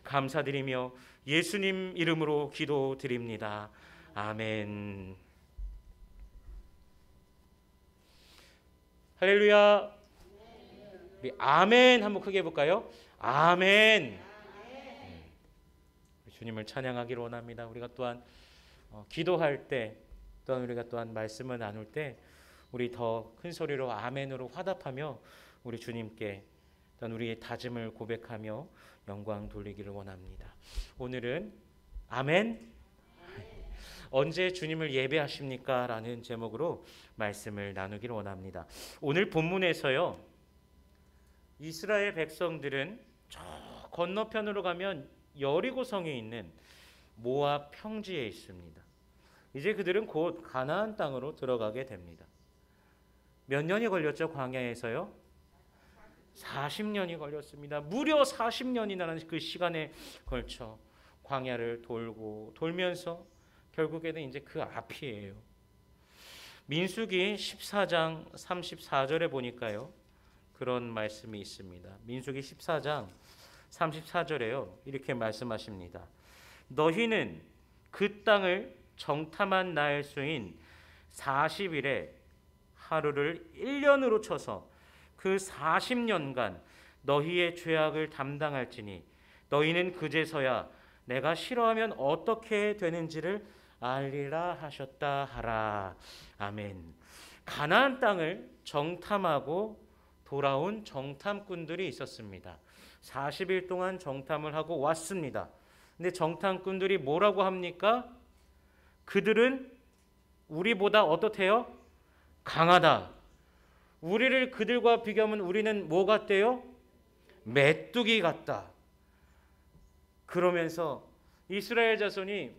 감사드리며 예수님 이름으로 기도드립니다. 아멘. 할렐루야. 우리 아멘 한번 크게 해볼까요? 아멘. 주님을 찬양하기를 원합니다. 우리가 또한 기도할 때, 또한 우리가 또한 말씀을 나눌 때 우리 더 큰 소리로 아멘으로 화답하며 우리 주님께 또한 우리의 다짐을 고백하며 영광 돌리기를 원합니다. 오늘은 아멘. 언제 주님을 예배하십니까? 라는 제목으로 말씀을 나누기를 원합니다. 오늘 본문에서요, 이스라엘 백성들은 저 건너편으로 가면 여리고성에 있는 모압 평지에 있습니다. 이제 그들은 곧 가나안 땅으로 들어가게 됩니다. 몇 년이 걸렸죠? 광야에서요? 40년이 걸렸습니다. 무려 40년이라는 그 시간에 걸쳐 광야를 돌면서 결국에는 이제 그 앞이에요. 민수기 14장 34절에 보니까요, 그런 말씀이 있습니다. 민수기 14장 34절에요, 이렇게 말씀하십니다. 너희는 그 땅을 정탐한 날 수인 40일에 하루를 1년으로 쳐서 그 40년간 너희의 죄악을 담당할지니 너희는 그제서야 내가 싫어하면 어떻게 되는지를 알리라 하셨다 하라. 아멘. 가나안 땅을 정탐하고 돌아온 정탐꾼들이 있었습니다. 40일 동안 정탐을 하고 왔습니다. 근데 정탐꾼들이 뭐라고 합니까? 그들은 우리보다 어떻대요? 강하다. 우리를 그들과 비교하면 우리는 뭐 같대요? 메뚜기 같다. 그러면서 이스라엘 자손이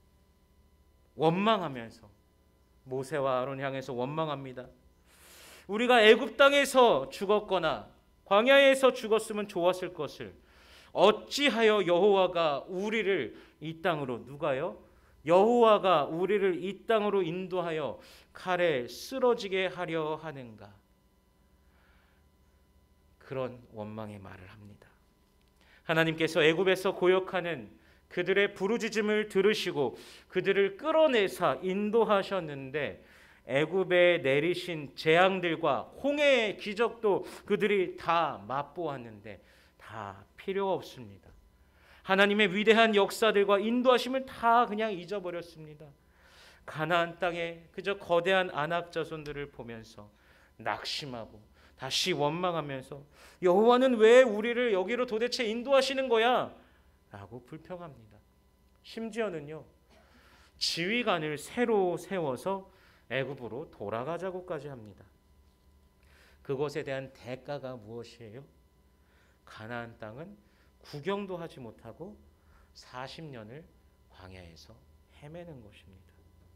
원망하면서 모세와 아론을 향해서 원망합니다. 우리가 애굽 땅에서 죽었거나 광야에서 죽었으면 좋았을 것을 어찌하여 여호와가 우리를 이 땅으로, 누가요? 여호와가 우리를 이 땅으로 인도하여 칼에 쓰러지게 하려 하는가? 그런 원망의 말을 합니다. 하나님께서 애굽에서 고역하는 그들의 부르짖음을 들으시고 그들을 끌어내사 인도하셨는데 애굽에 내리신 재앙들과 홍해의 기적도 그들이 다 맛보았는데 다 필요 없습니다. 하나님의 위대한 역사들과 인도하심을 다 그냥 잊어버렸습니다. 가나안 땅에 그저 거대한 아낙 자손들을 보면서 낙심하고 다시 원망하면서 여호와는 왜 우리를 여기로 도대체 인도하시는 거야? 라고 불평합니다. 심지어는요, 지휘관을 새로 세워서 애굽으로 돌아가자고까지 합니다. 그것에 대한 대가가 무엇이에요? 가나안 땅은 구경도 하지 못하고 40년을 광야에서 헤매는 것입니다.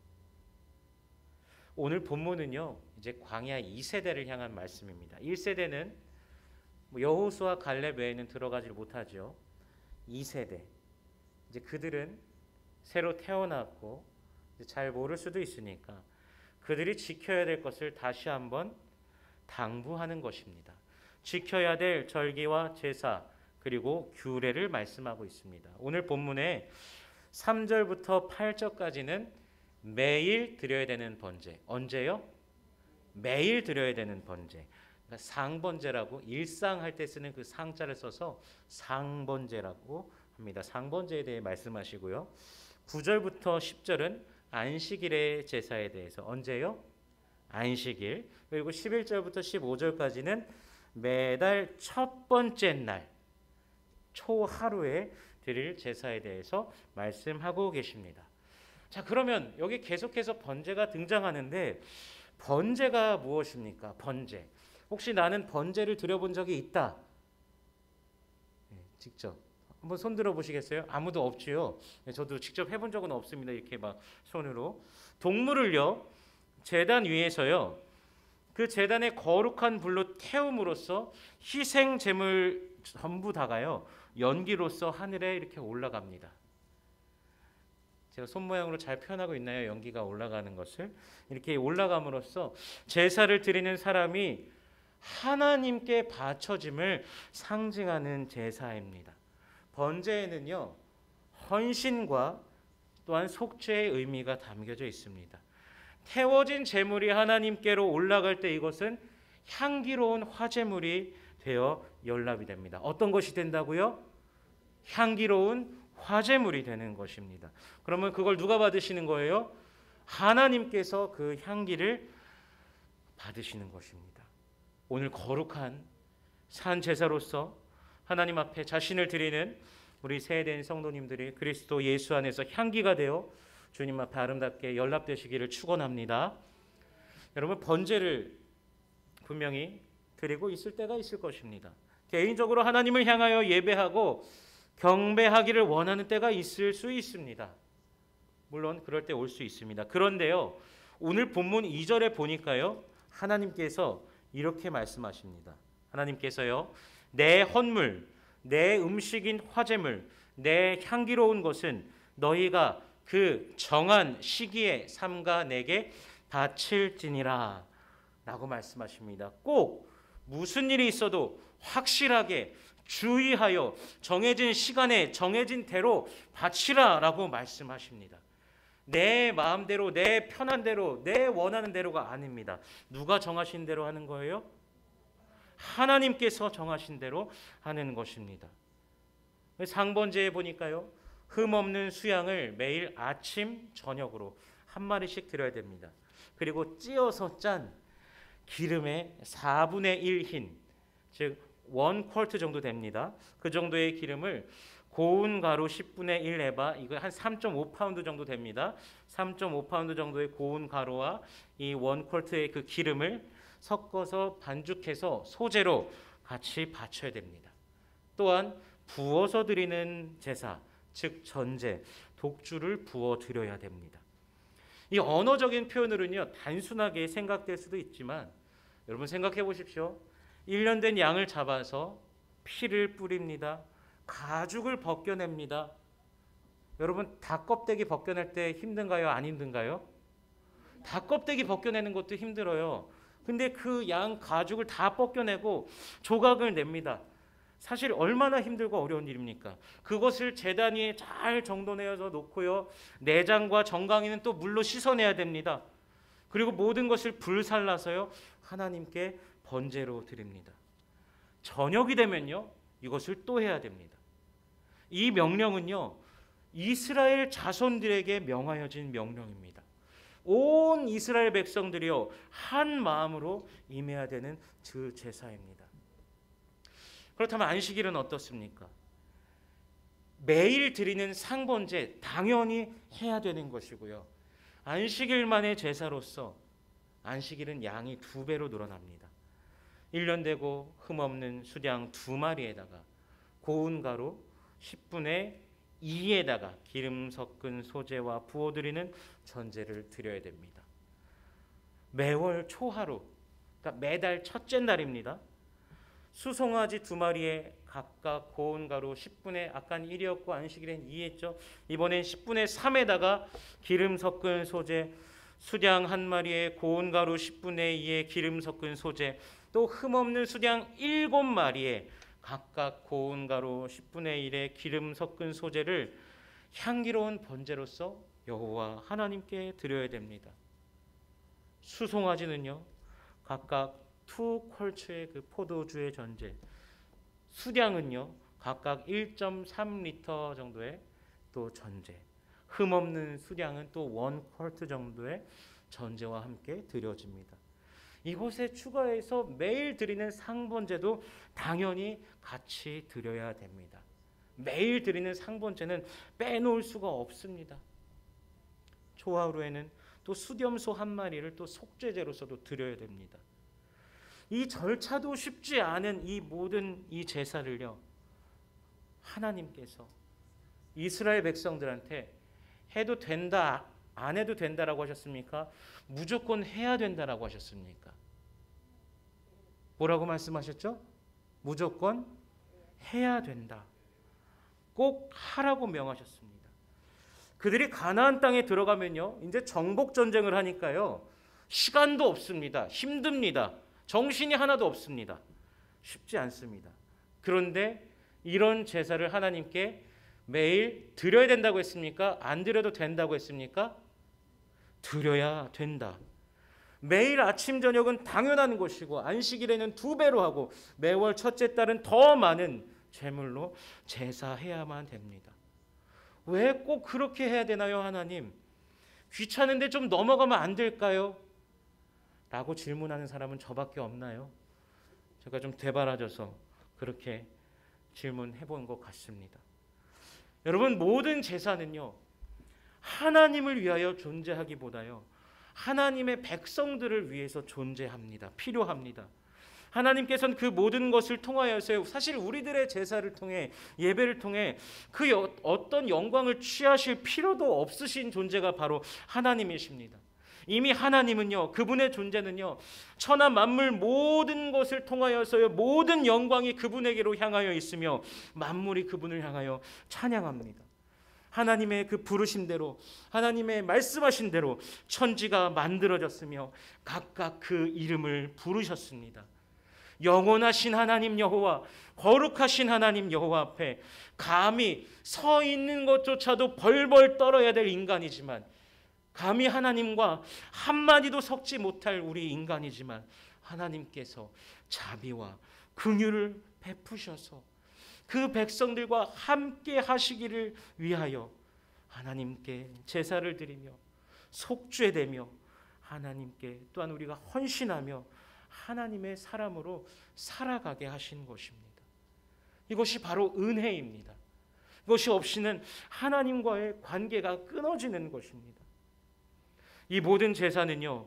오늘 본문은요, 이제 광야 2세대를 향한 말씀입니다. 1세대는 여호수아 갈렙 외에는 들어가지 못하죠. 2세대, 이제 그들은 새로 태어났고 잘 모를 수도 있으니까 그들이 지켜야 될 것을 다시 한번 당부하는 것입니다. 지켜야 될 절기와 제사 그리고 규례를 말씀하고 있습니다. 오늘 본문에 3절부터 8절까지는 매일 드려야 되는 번제. 언제요? 매일 드려야 되는 번제. 그러니까 상번제라고, 일상할 때 쓰는 그 상자를 써서 상번제라고 합니다. 상번제에 대해 말씀하시고요. 9절부터 10절은 안식일의 제사에 대해서, 언제요? 안식일. 그리고 11절부터 15절까지는 매달 첫 번째 날 초하루에 드릴 제사에 대해서 말씀하고 계십니다. 자, 그러면 여기 계속해서 번제가 등장하는데 번제가 무엇입니까? 번제. 혹시 나는 번제를 드려본 적이 있다? 네, 직접 한번 손 들어 보시겠어요? 아무도 없지요. 네, 저도 직접 해본 적은 없습니다. 이렇게 막 손으로. 동물을요, 제단 위에서요, 그 제단의 거룩한 불로 태움으로써 희생 제물 전부 다가요 연기로서 하늘에 이렇게 올라갑니다. 제가 손 모양으로 잘 표현하고 있나요? 연기가 올라가는 것을. 이렇게 올라감으로써 제사를 드리는 사람이 하나님께 바쳐짐을 상징하는 제사입니다. 번제에는요, 헌신과 또한 속죄의 의미가 담겨져 있습니다. 태워진 제물이 하나님께로 올라갈 때 이것은 향기로운 화제물이 되어 연락이 됩니다. 어떤 것이 된다고요? 향기로운 화제물이 되는 것입니다. 그러면 그걸 누가 받으시는 거예요? 하나님께서 그 향기를 받으시는 것입니다. 오늘 거룩한 산 제사로서 하나님 앞에 자신을 드리는 우리 세대인 성도님들이 그리스도 예수 안에서 향기가 되어 주님 앞에 아름답게 연락되시기를 축원합니다. 여러분, 번제를 분명히 드리고 있을 때가 있을 것입니다. 개인적으로 하나님을 향하여 예배하고 경배하기를 원하는 때가 있을 수 있습니다. 물론 그럴 때 올 수 있습니다. 그런데요, 오늘 본문 2절에 보니까요, 하나님께서 이렇게 말씀하십니다. 하나님께서요, 내 헌물, 내 음식인 화제물, 내 향기로운 것은 너희가 그 정한 시기에 삼가 내게 바칠지니라 라고 말씀하십니다. 꼭 무슨 일이 있어도 확실하게 주의하여 정해진 시간에 정해진 대로 바치라 라고 말씀하십니다. 내 마음대로, 내 편한 대로, 내 원하는 대로가 아닙니다. 누가 정하신 대로 하는 거예요? 하나님께서 정하신 대로 하는 것입니다. 상번제에 보니까요, 흠없는 수양을 매일 아침 저녁으로 한 마리씩 드려야 됩니다. 그리고 찌어서 짠 기름의 4분의 1 흰, 즉 1쿼트 정도 됩니다. 그 정도의 기름을 고운 가루 10분의 1 에바, 이거 한 3.5파운드 정도 됩니다. 3.5파운드 정도의 고운 가루와 이 1쿼트의 그 기름을 섞어서 반죽해서 소재로 같이 바쳐야 됩니다. 또한 부어서 드리는 제사, 즉 전제, 독주를 부어 드려야 됩니다. 이 언어적인 표현으로는요, 단순하게 생각될 수도 있지만 여러분 생각해 보십시오. 1년 된 양을 잡아서 피를 뿌립니다. 가죽을 벗겨냅니다. 여러분, 닭 껍데기 벗겨낼 때 힘든가요? 안 힘든가요? 닭 껍데기 벗겨내는 것도 힘들어요. 근데 그 양 가죽을 다 벗겨내고 조각을 냅니다. 사실 얼마나 힘들고 어려운 일입니까? 그것을 제단 위에 잘 정돈해서 놓고요, 내장과 정강이는 또 물로 씻어내야 됩니다. 그리고 모든 것을 불살라서요, 하나님께 번제로 드립니다. 저녁이 되면요, 이것을 또 해야 됩니다. 이 명령은요, 이스라엘 자손들에게 명하여진 명령입니다. 온 이스라엘 백성들이요, 한 마음으로 임해야 되는 그 제사입니다. 그렇다면 안식일은 어떻습니까? 매일 드리는 상번제 당연히 해야 되는 것이고요, 안식일만의 제사로서 안식일은 양이 2배로 늘어납니다. 1년 되고 흠없는 수양 2마리에다가 고운 가루 10분의 2에다가 기름 섞은 소재와 부어드리는 전제를 드려야 됩니다. 매월 초하루, 그러니까 매달 첫째 날입니다. 수송아지 2마리에 각각 고운 가루 10분의, 아까는 1이었고 안식일엔 2했죠. 이번엔 10분의 3에다가 기름 섞은 소재, 수양 1마리에 고운 가루 10분의 2에 기름 섞은 소재, 또 흠없는 수양 7마리에 각각 고운 가루 10분의 1에 기름 섞은 소재를 향기로운 번제로서 여호와 하나님께 드려야 됩니다. 수송아지는요, 각각 2퀄츠의 그 포도주의 전제, 수량은요 각각 1.3리터 정도의 또 전제, 흠없는 수량은 또 1퀄트 정도의 전제와 함께 드려집니다. 이곳에 추가해서 매일 드리는 상번제도 당연히 같이 드려야 됩니다. 매일 드리는 상번제는 빼놓을 수가 없습니다. 초하루에는 또 수염소 1마리를 또 속죄제로서도 드려야 됩니다. 이 절차도 쉽지 않은 이 모든 이 제사를요, 하나님께서 이스라엘 백성들한테 해도 된다, 안 해도 된다라고 하셨습니까? 무조건 해야 된다라고 하셨습니까? 뭐라고 말씀하셨죠? 무조건 해야 된다. 꼭 하라고 명하셨습니다. 그들이 가나안 땅에 들어가면요, 이제 정복 전쟁을 하니까요, 시간도 없습니다. 힘듭니다. 정신이 하나도 없습니다. 쉽지 않습니다. 그런데 이런 제사를 하나님께 매일 드려야 된다고 했습니까? 안 드려도 된다고 했습니까? 드려야 된다. 매일 아침 저녁은 당연한 것이고 안식일에는 2배로 하고 매월 첫째 달은 더 많은 제물로 제사해야만 됩니다. 왜 꼭 그렇게 해야 되나요, 하나님? 귀찮은데 좀 넘어가면 안 될까요? 라고 질문하는 사람은 저밖에 없나요? 제가 좀 되바라져서 그렇게 질문해 본 것 같습니다. 여러분, 모든 제사는요, 하나님을 위하여 존재하기보다요, 하나님의 백성들을 위해서 존재합니다. 필요합니다. 하나님께서는 그 모든 것을 통하여서 사실 우리들의 제사를 통해, 예배를 통해 그 어떤 영광을 취하실 필요도 없으신 존재가 바로 하나님이십니다. 이미 하나님은요, 그분의 존재는요, 천하 만물 모든 것을 통하여서요, 모든 영광이 그분에게로 향하여 있으며 만물이 그분을 향하여 찬양합니다. 하나님의 그 부르심대로, 하나님의 말씀하신 대로 천지가 만들어졌으며 각각 그 이름을 부르셨습니다. 영원하신 하나님 여호와, 거룩하신 하나님 여호와 앞에 감히 서 있는 것조차도 벌벌 떨어야 될 인간이지만, 감히 하나님과 한마디도 섞지 못할 우리 인간이지만, 하나님께서 자비와 긍휼을 베푸셔서 그 백성들과 함께 하시기를 위하여 하나님께 제사를 드리며 속죄되며 하나님께 또한 우리가 헌신하며 하나님의 사람으로 살아가게 하신 것입니다. 이것이 바로 은혜입니다. 이것이 없이는 하나님과의 관계가 끊어지는 것입니다. 이 모든 제사는요,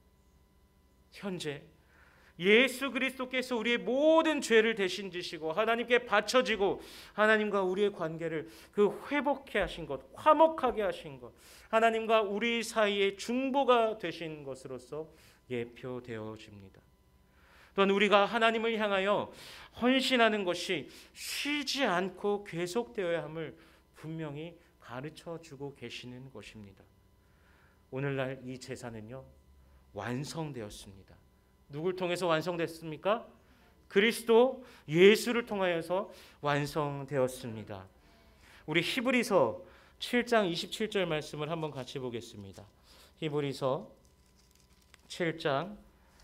현재 예수 그리스도께서 우리의 모든 죄를 대신 지시고 하나님께 바쳐지고 하나님과 우리의 관계를 그 회복해 하신 것, 화목하게 하신 것, 하나님과 우리 사이의 중보가 되신 것으로서 예표되어집니다. 또한 우리가 하나님을 향하여 헌신하는 것이 쉬지 않고 계속되어야 함을 분명히 가르쳐주고 계시는 것입니다. 오늘날 이 제사는요, 완성되었습니다. 누굴 통해서 완성됐습니까? 그리스도 예수를 통하여서 완성되었습니다. 우리 히브리서 7장 27절 말씀을 한번 같이 보겠습니다. 히브리서 7장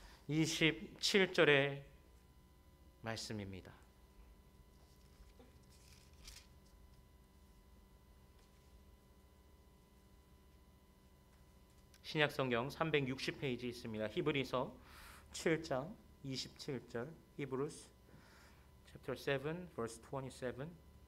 27절의 말씀입니다. 신약성경 360페이지 있습니다. 히브리서 7장 27절, Hebrews chapter 7 verse 27.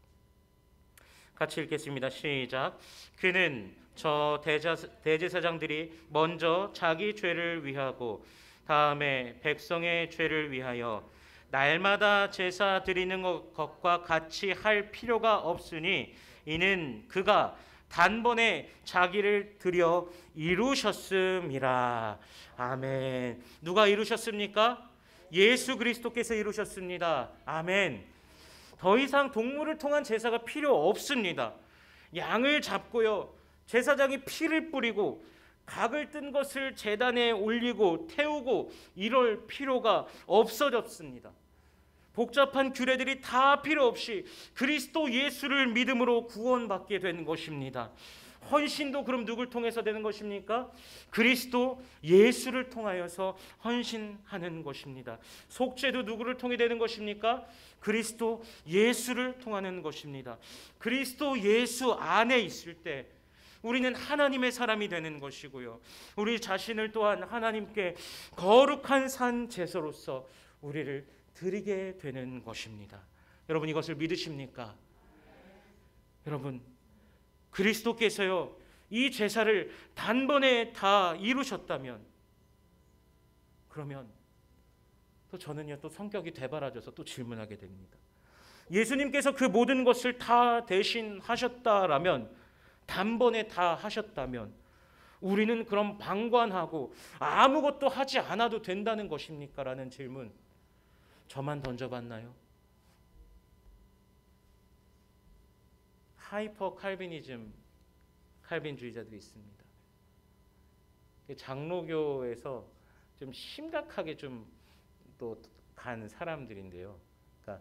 같이 읽겠습니다. 시작. 그는 저 대제사장들이 먼저 자기 죄를 위하고 다음에 백성의 죄를 위하여 날마다 제사 드리는 것과 같이 할 필요가 없으니 이는 그가 단번에 자기를 드려 이루셨음이라. 아멘. 누가 이루셨습니까? 예수 그리스도께서 이루셨습니다. 아멘. 더 이상 동물을 통한 제사가 필요 없습니다. 양을 잡고요, 제사장이 피를 뿌리고 각을 뜬 것을 제단에 올리고 태우고 이럴 필요가 없어졌습니다. 복잡한 규례들이 다 필요 없이 그리스도 예수를 믿음으로 구원받게 된 것입니다. 헌신도 그럼 누굴 통해서 되는 것입니까? 그리스도 예수를 통하여서 헌신하는 것입니다. 속죄도 누구를 통해 되는 것입니까? 그리스도 예수를 통하는 것입니다. 그리스도 예수 안에 있을 때 우리는 하나님의 사람이 되는 것이고요, 우리 자신을 또한 하나님께 거룩한 산 제사로서 우리를 드리게 되는 것입니다. 여러분, 이것을 믿으십니까? 여러분, 그리스도께서요, 이 제사를 단번에 다 이루셨다면, 그러면 또 저는요, 또 성격이 되바라져서 또 질문하게 됩니다. 예수님께서 그 모든 것을 다 대신하셨다라면, 단번에 다 하셨다면, 우리는 그럼 방관하고 아무것도 하지 않아도 된다는 것입니까? 라는 질문 저만 던져봤나요? 하이퍼 칼빈이즘, 칼빈주의자들이 있습니다. 장로교에서 좀 심각하게 좀 또 간 사람들인데요. 그러니까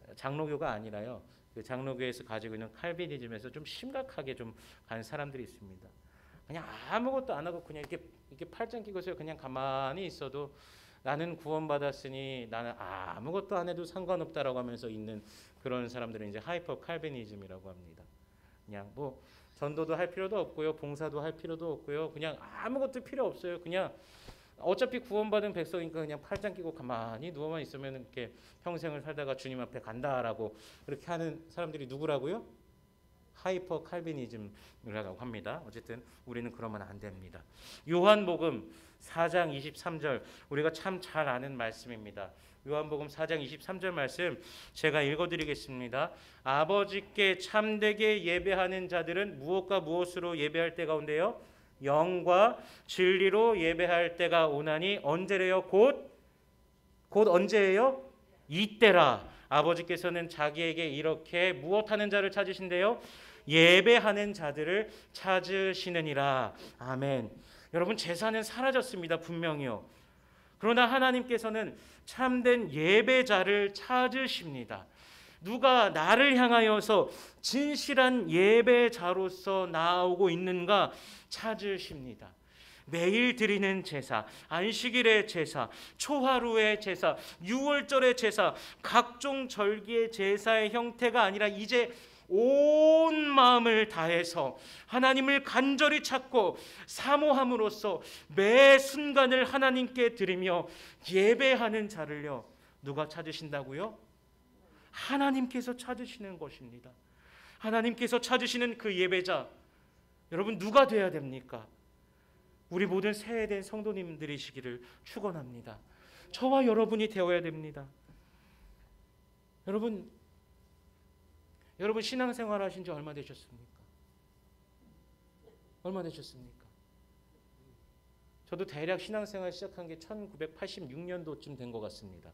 장로교가 아니라요. 그 장로교에서 가지고 있는 칼비니즘에서 좀 심각하게 좀 간 사람들이 있습니다. 그냥 아무것도 안 하고 그냥 이렇게 팔짱 끼고서 그냥 가만히 있어도 나는 구원받았으니 나는 아무것도 안 해도 상관없다라고 하면서 있는 그런 사람들은 이제 하이퍼 칼비니즘이라고 합니다. 그냥 뭐 전도도 할 필요도 없고요, 봉사도 할 필요도 없고요, 그냥 아무것도 필요 없어요. 그냥 어차피 구원받은 백성이니까 그냥 팔짱 끼고 가만히 누워만 있으면 이렇게 평생을 살다가 주님 앞에 간다라고 그렇게 하는 사람들이 누구라고요? 하이퍼 칼비니즘이라고 합니다. 어쨌든 우리는 그러면 안 됩니다. 요한복음 4장 23절 우리가 참 잘 아는 말씀입니다. 요한복음 4장 23절 말씀 제가 읽어드리겠습니다. 아버지께 참되게 예배하는 자들은 무엇과 무엇으로 예배할 때가 온대요? 영과 진리로 예배할 때가 오나니 언제래요? 곧 언제예요? 이때라. 아버지께서는 자기에게 이렇게 무엇하는 자를 찾으신대요? 예배하는 자들을 찾으시느니라. 아멘. 여러분 제사는 사라졌습니다. 분명히요. 그러나 하나님께서는 참된 예배자를 찾으십니다. 누가 나를 향하여서 진실한 예배자로서 나오고 있는가 찾으십니다. 매일 드리는 제사, 안식일의 제사, 초하루의 제사, 유월절의 제사, 각종 절기의 제사의 형태가 아니라 이제 온 마음을 다해서 하나님을 간절히 찾고 사모함으로써 매 순간을 하나님께 드리며 예배하는 자를요, 누가 찾으신다고요? 하나님께서 찾으시는 것입니다. 하나님께서 찾으시는 그 예배자, 여러분 누가 돼야 됩니까? 우리 모든 새해된 성도님들이시기를 축원합니다. 저와 여러분이 되어야 됩니다. 여러분 신앙생활 하신 지 얼마 되셨습니까? 얼마 되셨습니까? 저도 대략 신앙생활 시작한 게 1986년도쯤 된 것 같습니다.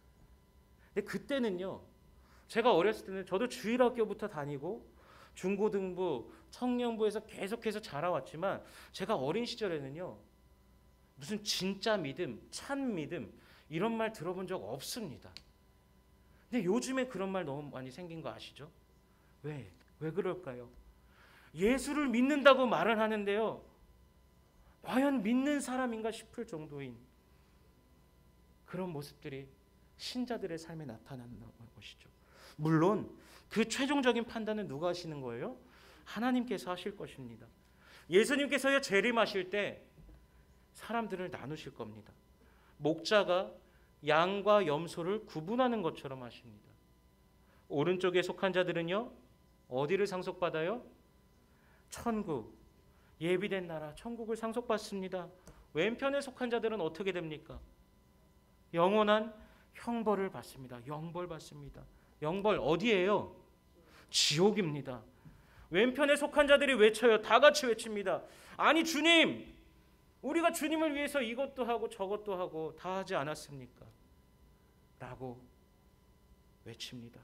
근데 그때는요, 제가 어렸을 때는 저도 주일학교부터 다니고 중고등부, 청년부에서 계속해서 자라왔지만 제가 어린 시절에는요, 무슨 진짜 믿음, 참 믿음 이런 말 들어본 적 없습니다. 근데 요즘에 그런 말 너무 많이 생긴 거 아시죠? 왜 그럴까요? 예수를 믿는다고 말은 하는데요, 과연 믿는 사람인가 싶을 정도인 그런 모습들이 신자들의 삶에 나타나는 것이죠. 물론 그 최종적인 판단은 누가 하시는 거예요? 하나님께서 하실 것입니다. 예수님께서요 재림하실 때 사람들을 나누실 겁니다. 목자가 양과 염소를 구분하는 것처럼 하십니다. 오른쪽에 속한 자들은요 어디를 상속받아요? 천국, 예비된 나라 천국을 상속받습니다. 왼편에 속한 자들은 어떻게 됩니까? 영원한 형벌을 받습니다. 영벌 받습니다. 영벌 어디예요? 지옥입니다. 왼편에 속한 자들이 외쳐요. 다 같이 외칩니다. 아니 주님, 우리가 주님을 위해서 이것도 하고 저것도 하고 다 하지 않았습니까? 라고 외칩니다.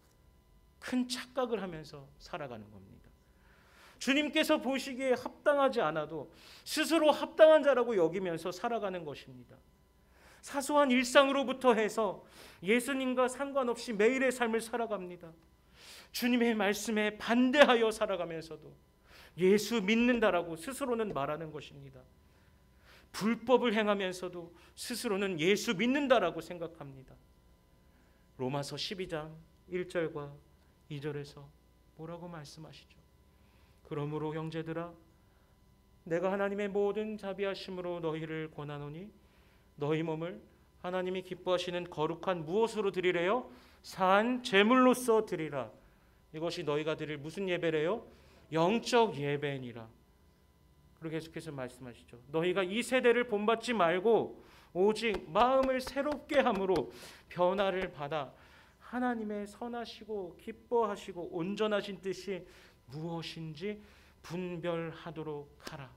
큰 착각을 하면서 살아가는 겁니다. 주님께서 보시기에 합당하지 않아도 스스로 합당한 자라고 여기면서 살아가는 것입니다. 사소한 일상으로부터 해서 예수님과 상관없이 매일의 삶을 살아갑니다. 주님의 말씀에 반대하여 살아가면서도 예수 믿는다라고 스스로는 말하는 것입니다. 불법을 행하면서도 스스로는 예수 믿는다라고 생각합니다. 로마서 12장 1절과 2절에서 뭐라고 말씀하시죠? 그러므로 형제들아, 내가 하나님의 모든 자비하심으로 너희를 권하노니 너희 몸을 하나님이 기뻐하시는 거룩한 무엇으로 드리래요? 산 제물로서 드리라. 이것이 너희가 드릴 무슨 예배래요? 영적 예배니라. 그리고 계속해서 말씀하시죠. 너희가 이 세대를 본받지 말고 오직 마음을 새롭게 함으로 변화를 받아 하나님의 선하시고 기뻐하시고 온전하신 뜻이 무엇인지 분별하도록 하라.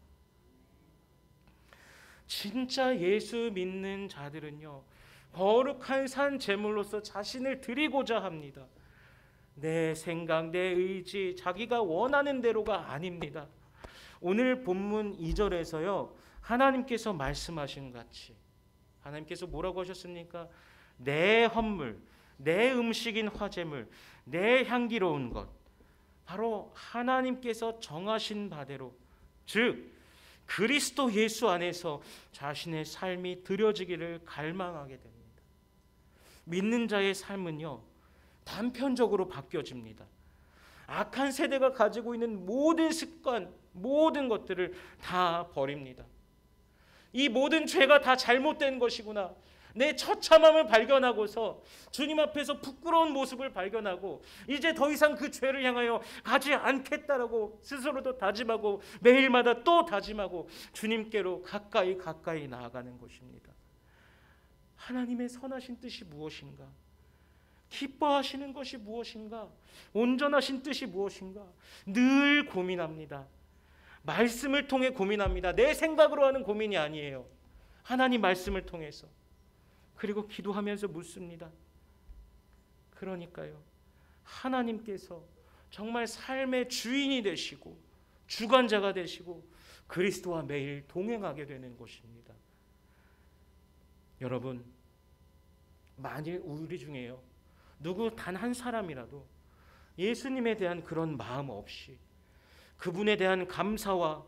진짜 예수 믿는 자들은요, 거룩한 산 제물로서 자신을 드리고자 합니다. 내 생각, 내 의지, 자기가 원하는 대로가 아닙니다. 오늘 본문 2절에서요, 하나님께서 말씀하신 같이, 하나님께서 뭐라고 하셨습니까? 내 헌물, 내 음식인 화제물, 내 향기로운 것, 바로 하나님께서 정하신 바대로, 즉 그리스도 예수 안에서 자신의 삶이 드려지기를 갈망하게 됩니다. 믿는 자의 삶은요, 단편적으로 바뀌어집니다. 악한 세대가 가지고 있는 모든 습관, 모든 것들을 다 버립니다. 이 모든 죄가 다 잘못된 것이구나, 내 처참함을 발견하고서 주님 앞에서 부끄러운 모습을 발견하고 이제 더 이상 그 죄를 향하여 가지 않겠다라고 스스로도 다짐하고 매일마다 또 다짐하고 주님께로 가까이 나아가는 것입니다. 하나님의 선하신 뜻이 무엇인가? 기뻐하시는 것이 무엇인가? 온전하신 뜻이 무엇인가? 늘 고민합니다. 말씀을 통해 고민합니다. 내 생각으로 하는 고민이 아니에요. 하나님 말씀을 통해서. 그리고 기도하면서 묻습니다. 그러니까요, 하나님께서 정말 삶의 주인이 되시고 주관자가 되시고 그리스도와 매일 동행하게 되는 것입니다. 여러분, 만일 우리 중에요, 누구 단 한 사람이라도 예수님에 대한 그런 마음 없이, 그분에 대한 감사와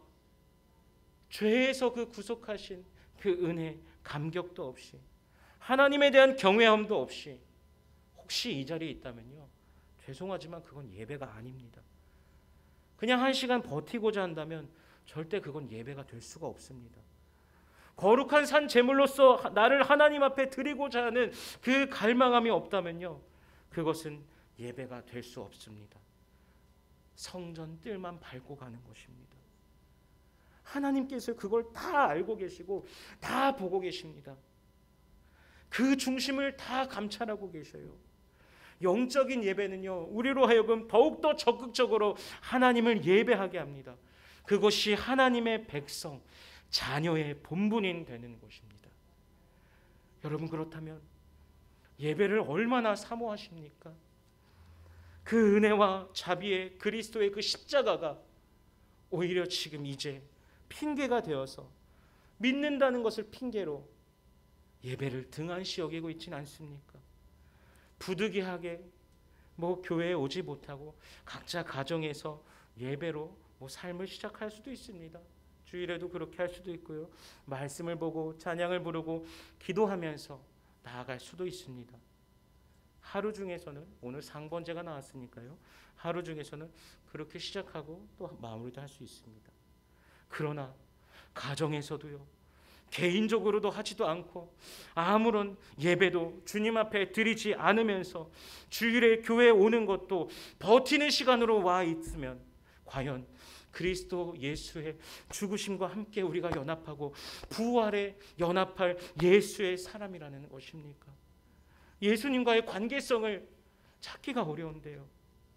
죄에서 그 구속하신 그 은혜, 감격도 없이, 하나님에 대한 경외함도 없이 혹시 이 자리에 있다면요, 죄송하지만 그건 예배가 아닙니다. 그냥 한 시간 버티고자 한다면 절대 그건 예배가 될 수가 없습니다. 거룩한 산 제물로서 나를 하나님 앞에 드리고자 하는 그 갈망함이 없다면요, 그것은 예배가 될 수 없습니다. 성전 뜰만 밟고 가는 것입니다. 하나님께서 그걸 다 알고 계시고 다 보고 계십니다. 그 중심을 다 감찰하고 계셔요. 영적인 예배는요, 우리로 하여금 더욱더 적극적으로 하나님을 예배하게 합니다. 그것이 하나님의 백성, 자녀의 본분이 되는 것입니다. 여러분, 그렇다면 예배를 얼마나 사모하십니까? 그 은혜와 자비의 그리스도의 그 십자가가 오히려 지금 이제 핑계가 되어서 믿는다는 것을 핑계로 예배를 등한시 여기고 있지는 않습니까? 부득이하게 교회에 오지 못하고 각자 가정에서 예배로 삶을 시작할 수도 있습니다. 주일에도 그렇게 할 수도 있고요. 말씀을 보고 찬양을 부르고 기도하면서 나아갈 수도 있습니다. 하루 중에서는, 오늘 상번제가 나왔으니까요, 하루 중에서는 그렇게 시작하고 또 마무리도 할 수 있습니다. 그러나 가정에서도요, 개인적으로도 하지도 않고 아무런 예배도 주님 앞에 드리지 않으면서 주일에 교회에 오는 것도 버티는 시간으로 와 있으면 과연 그리스도 예수의 죽으심과 함께 우리가 연합하고 부활에 연합할 예수의 사람이라는 것입니까? 예수님과의 관계성을 찾기가 어려운데요.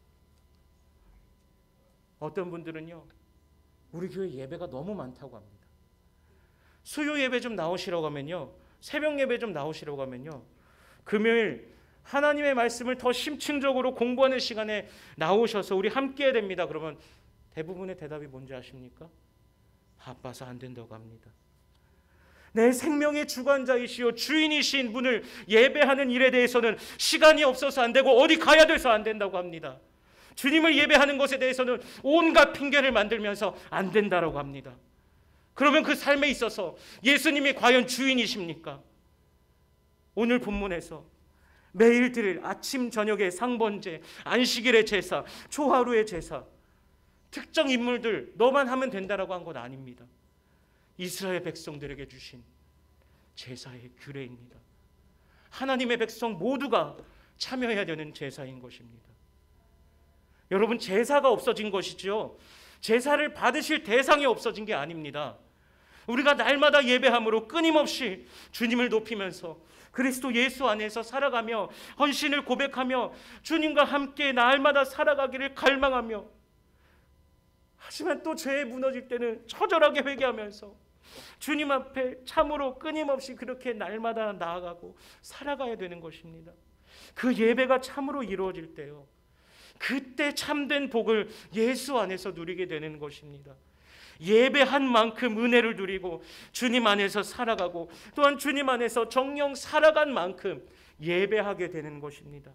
어떤 분들은요, 우리 교회 예배가 너무 많다고 합니다. 수요 예배 좀 나오시라고 하면요, 새벽 예배 좀 나오시라고 하면요, 금요일 하나님의 말씀을 더 심층적으로 공부하는 시간에 나오셔서 우리 함께 해야 됩니다. 그러면 대부분의 대답이 뭔지 아십니까? 바빠서 안 된다고 합니다. 내 생명의 주관자이시오 주인이신 분을 예배하는 일에 대해서는 시간이 없어서 안 되고 어디 가야 돼서 안 된다고 합니다. 주님을 예배하는 것에 대해서는 온갖 핑계를 만들면서 안 된다라고 합니다. 그러면 그 삶에 있어서 예수님이 과연 주인이십니까? 오늘 본문에서 매일 드릴 아침 저녁의 상번제, 안식일의 제사, 초하루의 제사, 특정 인물들 너만 하면 된다라고 한 건 아닙니다. 이스라엘 백성들에게 주신 제사의 규례입니다. 하나님의 백성 모두가 참여해야 되는 제사인 것입니다. 여러분, 제사가 없어진 것이죠. 제사를 받으실 대상이 없어진 게 아닙니다. 우리가 날마다 예배함으로 끊임없이 주님을 높이면서 그리스도 예수 안에서 살아가며 헌신을 고백하며 주님과 함께 날마다 살아가기를 갈망하며, 하지만 또 죄에 무너질 때는 처절하게 회개하면서 주님 앞에 참으로 끊임없이 그렇게 날마다 나아가고 살아가야 되는 것입니다. 그 예배가 참으로 이루어질 때요, 그때 참된 복을 예수 안에서 누리게 되는 것입니다. 예배한 만큼 은혜를 누리고 주님 안에서 살아가고 또한 주님 안에서 정령 살아간 만큼 예배하게 되는 것입니다.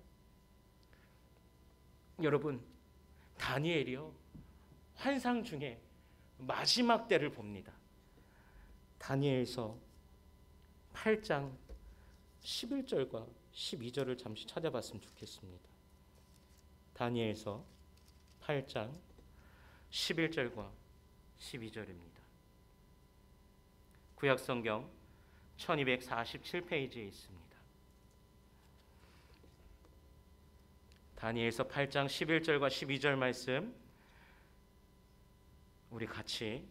여러분, 다니엘이요, 환상 중에 마지막 때를 봅니다. 다니엘서 8장 11절과 12절을 잠시 찾아봤으면 좋겠습니다. 다니엘서 8장 11절과 12절입니다. 구약성경 1247페이지에 있습니다. 다니엘서 8장 11절과 12절 말씀 우리 같이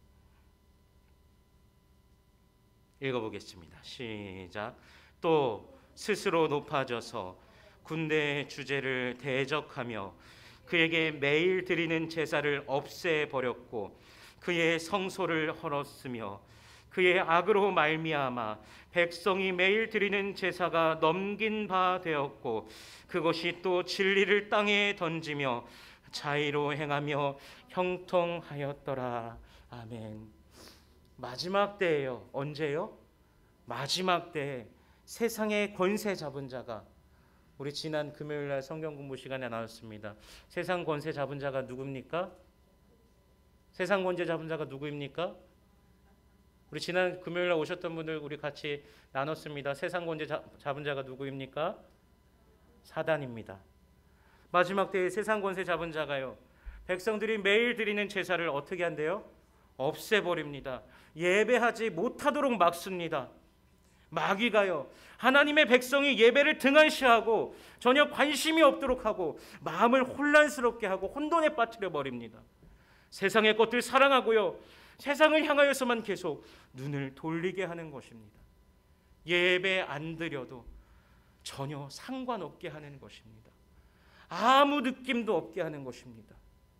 읽어보겠습니다. 시작. 또 스스로 높아져서 군대의 주제를 대적하며 그에게 매일 드리는 제사를 없애버렸고 그의 성소를 헐었으며 그의 악으로 말미암아 백성이 매일 드리는 제사가 넘긴 바 되었고 그것이 또 진리를 땅에 던지며 자의로 행하며 형통하였더라. 아멘. 마지막 때예요. 언제요? 마지막 때 세상의 권세 잡은 자가, 우리 지난 금요일날 성경 공부 시간에 나눴습니다. 세상 권세 잡은 자가 누굽니까? 세상 권세 잡은 자가 누구입니까? 우리 지난 금요일날 오셨던 분들 우리 같이 나눴습니다. 세상 권세 잡은 자가 누구입니까? 사단입니다. 마지막 때에 세상 권세 잡은 자가요, 백성들이 매일 드리는 제사를 어떻게 한대요? 없애버립니다. 예배하지 못하도록 막습니다. 마귀가요, 하나님의 백성이 예배를 등한시하고 전혀 관심이 없도록 하고 마음을 혼란스럽게 하고 혼돈에 빠뜨려 버립니다. 세상의 것들 사랑하고요, 세상을 향하여서만 계속 눈을 돌리게 하는 것입니다. 예배 안 드려도 전혀 상관없게 하는 것입니다. 아무 느낌도 없게 하는 것입니다.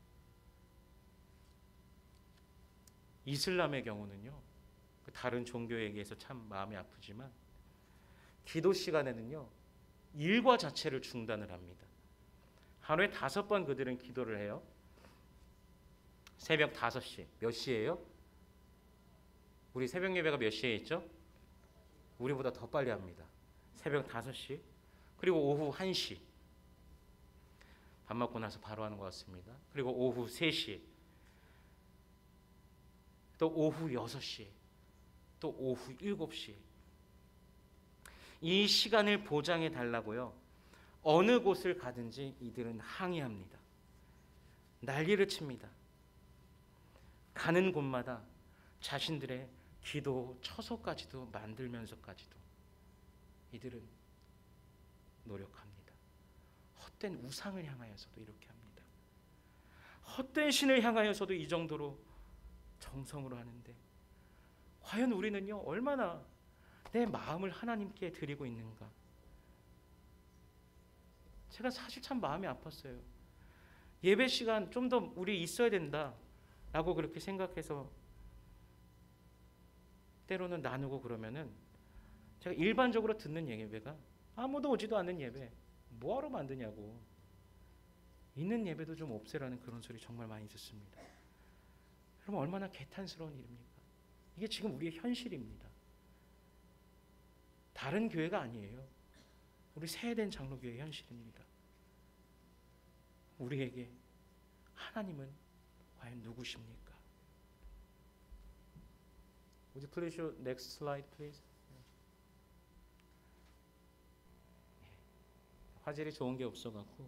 이슬람의 경우는요, 다른 종교에게서 참 마음이 아프지만 기도 시간에는요, 일과 자체를 중단을 합니다. 하루에 5번 그들은 기도를 해요. 새벽 5시. 몇 시예요? 우리 새벽 예배가 몇 시에 있죠? 우리보다 더 빨리 합니다. 새벽 5시. 그리고 오후 1시. 밥 먹고 나서 바로 하는 것 같습니다. 그리고 오후 3시. 또 오후 6시. 또 오후 7시. 이 시간을 보장해 달라고요, 어느 곳을 가든지 이들은 항의합니다. 난리를 칩니다. 가는 곳마다 자신들의 기도 처소까지도 만들면서까지도 이들은 노력합니다. 헛된 우상을 향하여서도 이렇게 합니다. 헛된 신을 향하여서도 이 정도로 정성으로 하는데, 과연 우리는요, 얼마나 내 마음을 하나님께 드리고 있는가? 제가 사실 참 마음이 아팠어요. 예배 시간 좀 더 우리 있어야 된다 라고 그렇게 생각해서 때로는 나누고 그러면은, 제가 일반적으로 듣는 예배가 아무도 오지도 않는 예배, 뭐하러 만드냐고, 있는 예배도 좀 없애라는 그런 소리 정말 많이 듣습니다. 여러분, 얼마나 개탄스러운 일입니까? 이게 지금 우리의 현실입니다. 다른 교회가 아니에요. 우리 세해된 장로교회의 현실입니다. 우리에게 하나님은 과연 누구십니까? Would you please show next slide, please? 화질이 좋은 게 없어갖고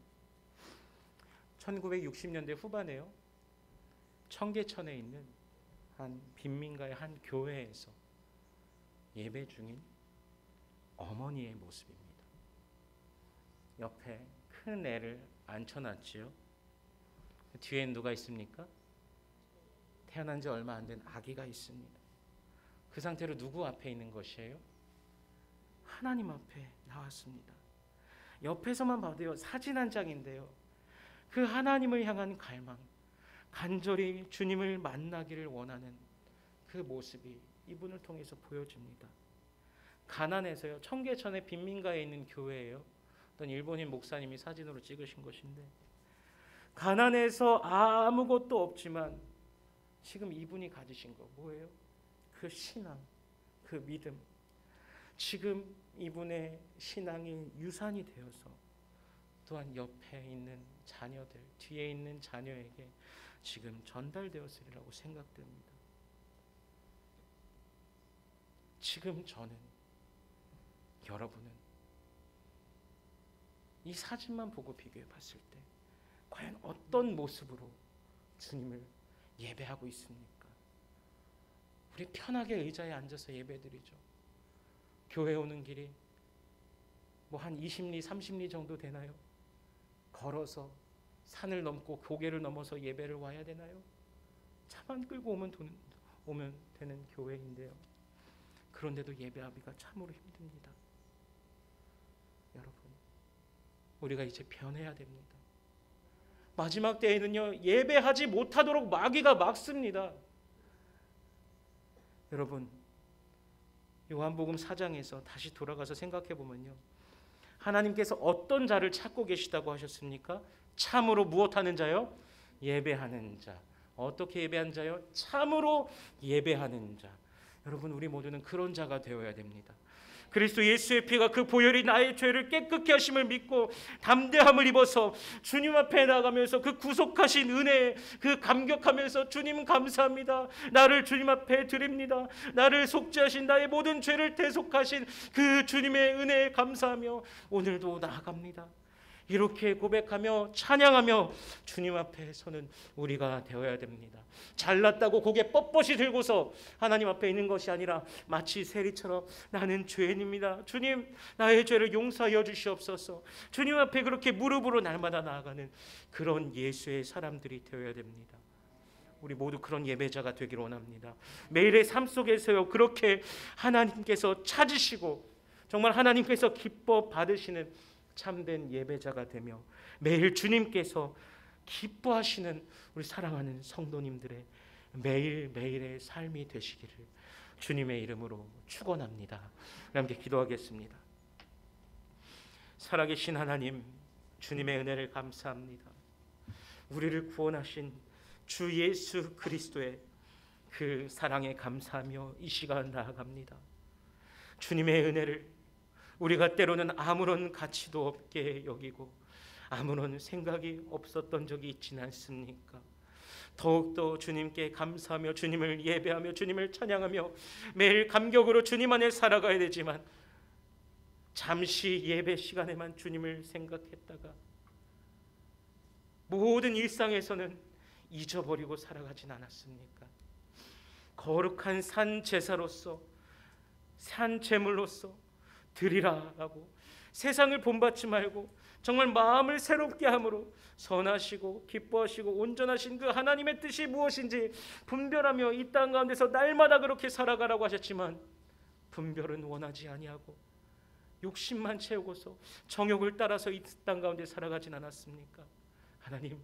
1960년대 후반에요, 청계천에 있는 한 빈민가의 한 교회에서 예배 중인 어머니의 모습입니다. 옆에 큰 애를 앉혀놨지요. 뒤엔 누가 있습니까? 태어난 지 얼마 안 된 아기가 있습니다. 그 상태로 누구 앞에 있는 것이에요? 하나님 앞에 나왔습니다. 옆에서만 봐도요, 사진 한 장인데요, 그 하나님을 향한 갈망, 간절히 주님을 만나기를 원하는 그 모습이 이분을 통해서 보여집니다. 가난해서요, 청계천의 빈민가에 있는 교회예요. 어떤 일본인 목사님이 사진으로 찍으신 것인데, 가난해서 아무것도 없지만 지금 이분이 가지신 거 뭐예요? 그 신앙, 그 믿음. 지금 이분의 신앙이 유산이 되어서 또한 옆에 있는 자녀들, 뒤에 있는 자녀에게 지금 전달되었으리라고 생각됩니다. 지금 저는, 여러분은 이 사진만 보고 비교해 봤을 때 과연 어떤 모습으로 주님을 예배하고 있습니까? 우리 편하게 의자에 앉아서 예배드리죠. 교회 오는 길이 뭐 한 20리, 30리 정도 되나요? 걸어서 산을 넘고 고개를 넘어서 예배를 와야 되나요? 차만 끌고 오면 되는 교회인데요. 그런데도 예배하기가 참으로 힘듭니다. 여러분, 우리가 이제 변해야 됩니다. 마지막 때에는요, 예배하지 못하도록 마귀가 막습니다. 여러분, 요한복음 4장에서 다시 돌아가서 생각해 보면요, 하나님께서 어떤 자를 찾고 계시다고 하셨습니까? 참으로 무엇하는 자요? 예배하는 자. 어떻게 예배하는 자요? 참으로 예배하는 자. 여러분, 우리 모두는 그런 자가 되어야 됩니다. 그리스도 예수의 피가 그 보혈이 나의 죄를 깨끗게 하심을 믿고 담대함을 입어서 주님 앞에 나가면서 그 구속하신 은혜에 그 감격하면서 주님 감사합니다. 나를 주님 앞에 드립니다. 나를 속죄하신 나의 모든 죄를 대속하신 그 주님의 은혜에 감사하며 오늘도 나아갑니다. 이렇게 고백하며 찬양하며 주님 앞에 서는 우리가 되어야 됩니다. 잘났다고 고개 뻣뻣이 들고서 하나님 앞에 있는 것이 아니라 마치 세리처럼 나는 죄인입니다. 주님, 나의 죄를 용서하여 주시옵소서. 주님 앞에 그렇게 무릎으로 날마다 나아가는 그런 예수의 사람들이 되어야 됩니다. 우리 모두 그런 예배자가 되기를 원합니다. 매일의 삶 속에서요, 그렇게 하나님께서 찾으시고 정말 하나님께서 기뻐 받으시는 참된 예배자가 되며 매일 주님께서 기뻐하시는 우리 사랑하는 성도님들의 매일매일의 삶이 되시기를 주님의 이름으로 축원합니다. 함께 기도하겠습니다. 살아계신 하나님, 주님의 은혜를 감사합니다. 우리를 구원하신 주 예수 그리스도의 그 사랑에 감사하며 이 시간 나아갑니다. 주님의 은혜를 우리가 때로는 아무런 가치도 없게 여기고 아무런 생각이 없었던 적이 있지는 않습니까? 더욱더 주님께 감사하며 주님을 예배하며 주님을 찬양하며 매일 감격으로 주님 안에 살아가야 되지만 잠시 예배 시간에만 주님을 생각했다가 모든 일상에서는 잊어버리고 살아가진 않았습니까? 거룩한 산 제사로서, 산 제물로서 드리라라고 세상을 본받지 말고 정말 마음을 새롭게 함으로 선하시고 기뻐하시고 온전하신 그 하나님의 뜻이 무엇인지 분별하며 이 땅 가운데서 날마다 그렇게 살아가라고 하셨지만 분별은 원하지 아니하고 욕심만 채우고서 정욕을 따라서 이 땅 가운데 살아가진 않았습니까? 하나님,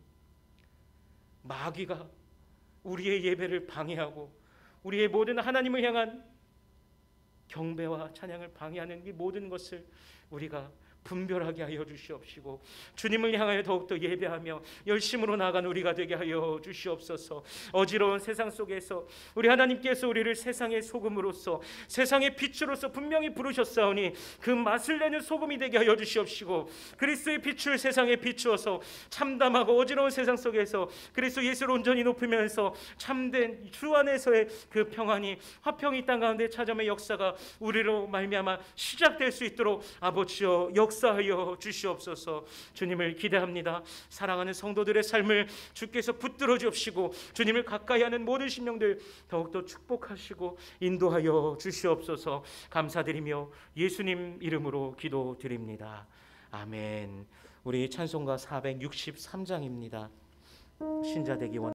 마귀가 우리의 예배를 방해하고 우리의 모든 하나님을 향한 경배와 찬양을 방해하는 이 모든 것을 우리가 분별하게 하여 주시옵시고 주님을 향하여 더욱더 예배하며 열심으로 나아간 우리가 되게 하여 주시옵소서. 어지러운 세상 속에서 우리 하나님께서 우리를 세상의 소금으로서 세상의 빛으로서 분명히 부르셨사오니 그 맛을 내는 소금이 되게 하여 주시옵시고 그리스도의 빛을 세상에 비추어서 참담하고 어지러운 세상 속에서 그리스도 예수를 온전히 높이면서 참된 주 안에서의 그 평안이 화평이 땅 가운데 찾아오는 역사가 우리로 말미암아 시작될 수 있도록 아버지여 역사하여 주시옵소서. 주님을 기대합니다. 사랑하는 성도들의 삶을 주께서 붙들어 주옵시고 주님을 가까이 하는 모든 심령들 더욱더 축복하시고 인도하여 주시옵소서. 감사드리며 예수님 이름으로 기도드립니다. 아멘. 우리 찬송가 463장입니다. 신자 되기 원